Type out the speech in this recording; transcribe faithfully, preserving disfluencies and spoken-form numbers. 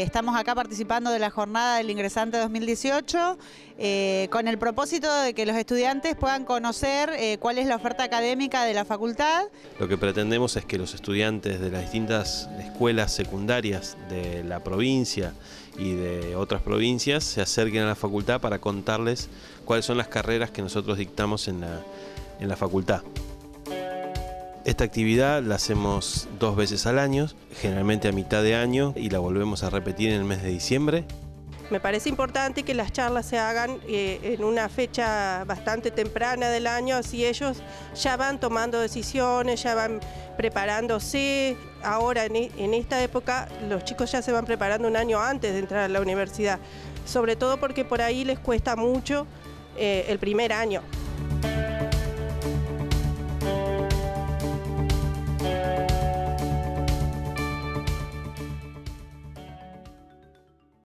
estamos acá participando de la jornada del ingresante dos mil dieciocho eh, con el propósito de que los estudiantes puedan conocer eh, cuál es la oferta académica de la facultad. Lo que pretendemos es que los estudiantes de las distintas escuelas secundarias de la provincia y de otras provincias se acerquen a la facultad para contarles cuáles son las carreras que nosotros dictamos en la, en la facultad. Esta actividad la hacemos dos veces al año, generalmente a mitad de año, y la volvemos a repetir en el mes de diciembre. Me parece importante que las charlas se hagan eh, en una fecha bastante temprana del año, así ellos ya van tomando decisiones, ya van preparándose. Ahora, en, en esta época, los chicos ya se van preparando un año antes de entrar a la universidad, sobre todo porque por ahí les cuesta mucho eh, el primer año.